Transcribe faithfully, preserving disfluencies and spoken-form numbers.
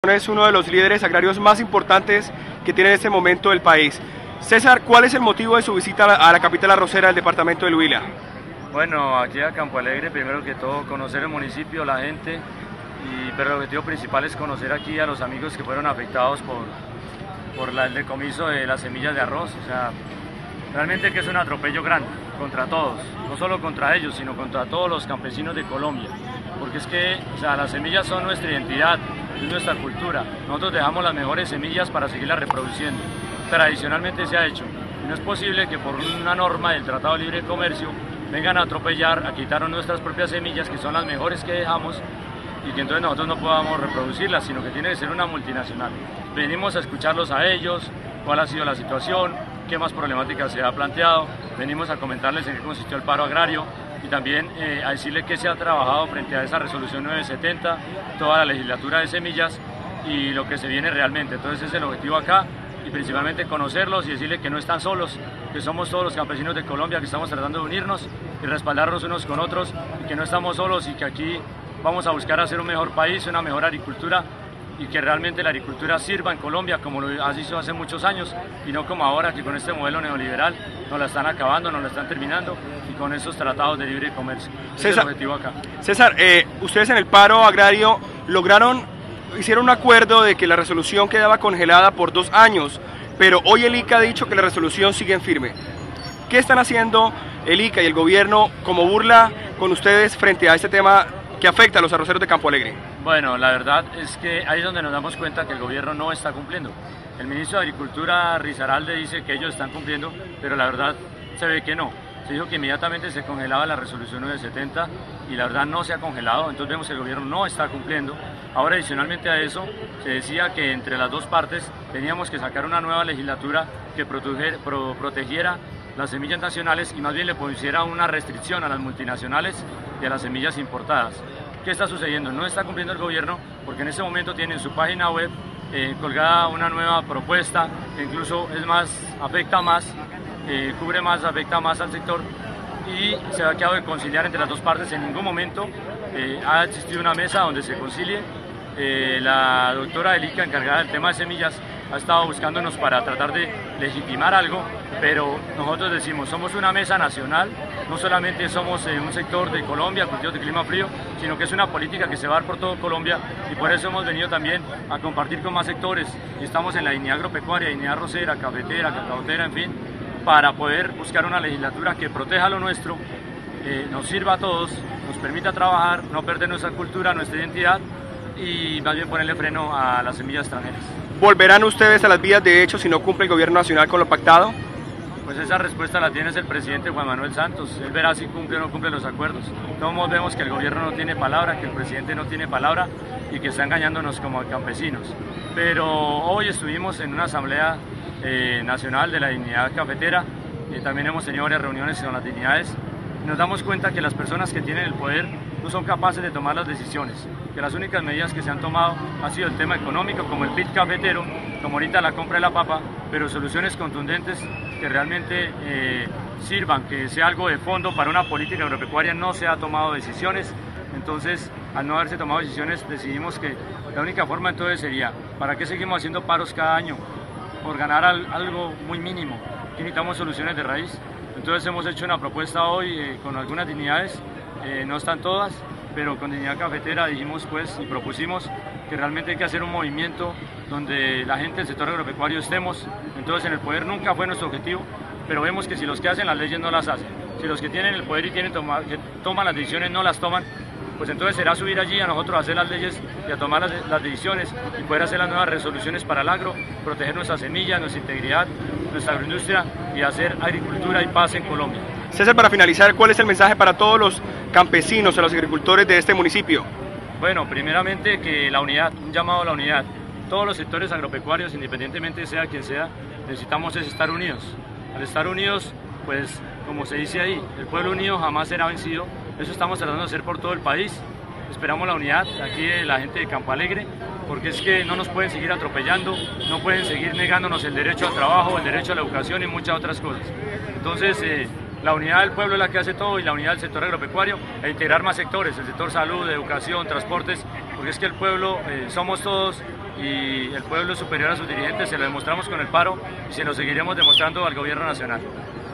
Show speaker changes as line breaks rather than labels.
Es uno de los líderes agrarios más importantes que tiene en este momento el país. César, ¿cuál es el motivo de su visita a la capital arrocera del departamento del Huila?
Bueno, aquí a Campo Alegre, primero que todo, conocer el municipio, la gente, y, pero el objetivo principal es conocer aquí a los amigos que fueron afectados por, por la, el decomiso de las semillas de arroz. O sea, realmente que es un atropello grande contra todos, no solo contra ellos, sino contra todos los campesinos de Colombia, porque es que o sea, las semillas son nuestra identidad, es nuestra cultura. Nosotros dejamos las mejores semillas para seguirlas reproduciendo. Tradicionalmente se ha hecho, y no es posible que por una norma del Tratado de Libre Comercio vengan a atropellar, a quitarnos nuestras propias semillas, que son las mejores que dejamos, y que entonces nosotros no podamos reproducirlas, sino que tiene que ser una multinacional. Venimos a escucharlos a ellos, cuál ha sido la situación, qué más problemática se ha planteado, venimos a comentarles en qué consistió el paro agrario, y también eh, a decirle que se ha trabajado frente a esa resolución novecientos setenta, toda la legislatura de semillas y lo que se viene realmente. Entonces ese es el objetivo acá, y principalmente conocerlos y decirles que no están solos, que somos todos los campesinos de Colombia, que estamos tratando de unirnos y respaldarnos unos con otros, y que no estamos solos y que aquí vamos a buscar hacer un mejor país, una mejor agricultura, y que realmente la agricultura sirva en Colombia como lo ha hizo hace muchos años, y no como ahora que con este modelo neoliberal nos la están acabando, nos la están terminando, y con esos tratados de libre comercio. Ese es el objetivo acá.
César, eh, ustedes en el paro agrario lograron, hicieron un acuerdo de que la resolución quedaba congelada por dos años, pero hoy el I C A ha dicho que la resolución sigue en firme. ¿Qué están haciendo el I C A y el gobierno como burla con ustedes frente a este tema que afecta a los arroceros de Campo Alegre?
Bueno, la verdad es que ahí es donde nos damos cuenta que el gobierno no está cumpliendo. El ministro de Agricultura, Risaralde, dice que ellos están cumpliendo, pero la verdad se ve que no. Se dijo que inmediatamente se congelaba la resolución novecientos setenta y la verdad no se ha congelado, entonces vemos que el gobierno no está cumpliendo. Ahora, adicionalmente a eso, se decía que entre las dos partes teníamos que sacar una nueva legislatura que proteger, pro, protegiera las semillas nacionales y más bien le pusiera una restricción a las multinacionales y a las semillas importadas. ¿Qué está sucediendo? No está cumpliendo el gobierno, porque en este momento tiene en su página web eh, colgada una nueva propuesta que incluso es más, afecta más, eh, cubre más, afecta más al sector, y se ha quedado de conciliar entre las dos partes. En ningún momento eh, ha existido una mesa donde se concilie. Eh, la doctora del I C A encargada del tema de semillas ha estado buscándonos para tratar de legitimar algo, pero nosotros decimos, somos una mesa nacional, no solamente somos eh, un sector de Colombia, cultivos de clima frío, sino que es una política que se va a dar por todo Colombia, y por eso hemos venido también a compartir con más sectores, y estamos en la línea agropecuaria, línea arrocera, cafetera, cacaotera, en fin, para poder buscar una legislatura que proteja lo nuestro, eh, nos sirva a todos, nos permita trabajar, no perder nuestra cultura, nuestra identidad, y más bien ponerle freno a las semillas extranjeras.
¿Volverán ustedes a las vías de hecho si no cumple el gobierno nacional con lo pactado?
Pues esa respuesta la tiene el presidente Juan Manuel Santos. Él verá si cumple o no cumple los acuerdos. Todos vemos que el gobierno no tiene palabra, que el presidente no tiene palabra y que está engañándonos como campesinos. Pero hoy estuvimos en una asamblea eh, nacional de la dignidad cafetera, y también hemos tenido varias reuniones con las dignidades. Nos damos cuenta que las personas que tienen el poder no son capaces de tomar las decisiones, que las únicas medidas que se han tomado ha sido el tema económico, como el P I B cafetero, como ahorita la compra de la papa, pero soluciones contundentes que realmente eh, sirvan, que sea algo de fondo para una política agropecuaria, no se ha tomado decisiones. Entonces, al no haberse tomado decisiones, decidimos que la única forma entonces sería, ¿para qué seguimos haciendo paros cada año? Por ganar al, algo muy mínimo, que necesitamos soluciones de raíz. Entonces hemos hecho una propuesta hoy eh, con algunas dignidades, eh, no están todas, pero con Dignidad Cafetera dijimos pues y propusimos que realmente hay que hacer un movimiento donde la gente del sector agropecuario estemos. Entonces en el poder nunca fue nuestro objetivo, pero vemos que si los que hacen las leyes no las hacen, si los que tienen el poder y tienen tomar, que toman las decisiones no las toman, pues entonces será subir allí a nosotros a hacer las leyes y a tomar las, las decisiones y poder hacer las nuevas resoluciones para el agro, proteger nuestras semillas, nuestra integridad, nuestra agroindustria y hacer agricultura y paz en Colombia.
César, para finalizar, ¿cuál es el mensaje para todos los campesinos, a los agricultores de este municipio?
Bueno, primeramente que la unidad, un llamado a la unidad. Todos los sectores agropecuarios, independientemente sea quien sea, necesitamos es estar unidos. Al estar unidos, pues como se dice ahí, el pueblo unido jamás será vencido. Eso estamos tratando de hacer por todo el país. Esperamos la unidad aquí de la gente de Campo Alegre, porque es que no nos pueden seguir atropellando, no pueden seguir negándonos el derecho al trabajo, el derecho a la educación y muchas otras cosas. Entonces, eh, la unidad del pueblo es la que hace todo, y la unidad del sector agropecuario, e integrar más sectores, el sector salud, educación, transportes, porque es que el pueblo eh, somos todos y el pueblo es superior a sus dirigentes, se lo demostramos con el paro y se lo seguiremos demostrando al gobierno nacional.